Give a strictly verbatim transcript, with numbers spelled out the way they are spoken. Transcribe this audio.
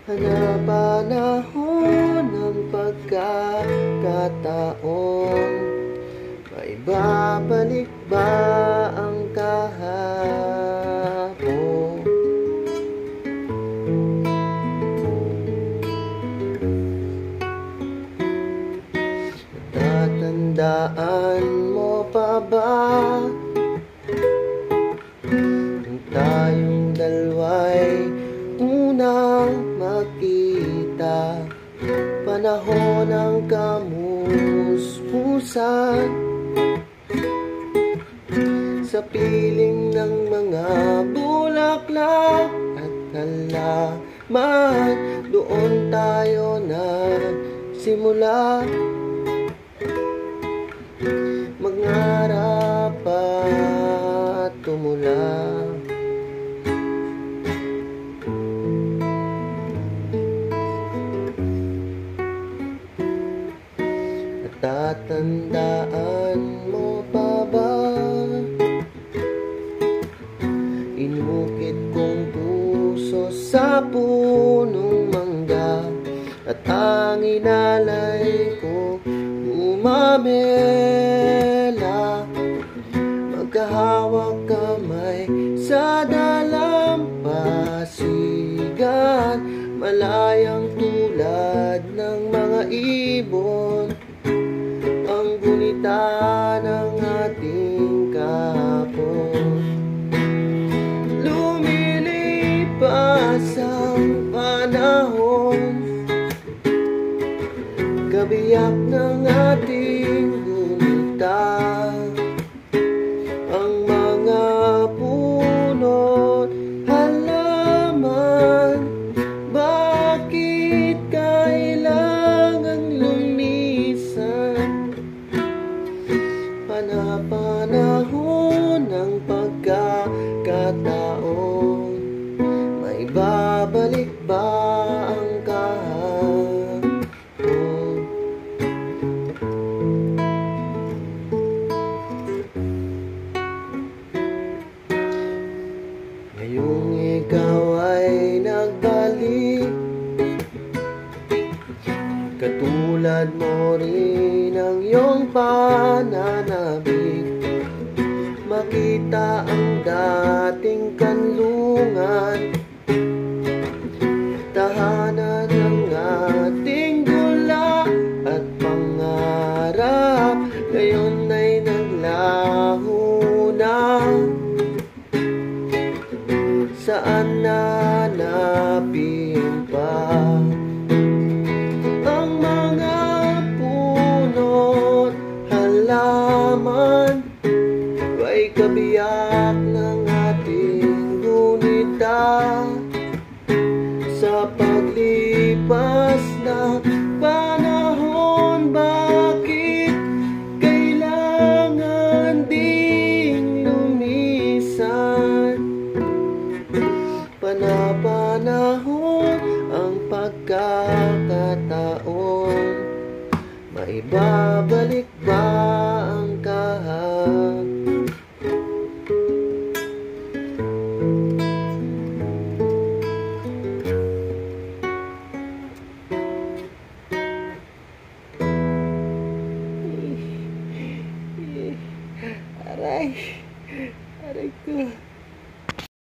hanapanahon ng pagkakataon. Maibabalik ba ang kahapon? Natatandaan mo pa ba nung tayong dalawa'y unang makita? Panahon ng kamuspusan, sa piling ng mga bulaklak at halaman, doon tayo nagsimula mangarap at tumula. Natatandaan mo pa ba inukit kong puso sa punong mangga, at ang inalay ko umamela, magkahawak kamay sa dalampasigan, malayang tulad ng mga ibon ang gunita ng ating kahapon. Lumilipas ang panahon, kabiyak ng ating gunita, ang mga puno't halaman, bakit kailangang lumisan? Hanapanahon ng pagkakataon, maibabalik ba ang kahapon? Ngayong ikaw ay nagbalik, katulad mo rin ang iyong pananabik, makita ang dating kanlungan, tahanan ng ating gula at pangarap, ngayon ay naglaho na. Saan nanapin pa ang mga puno't halaman, ay kabiyak ng ating gunita, sa paglipas ng panahon, bakit kailangan ding lumisan? Panapanahon ang pagkakataon, maiba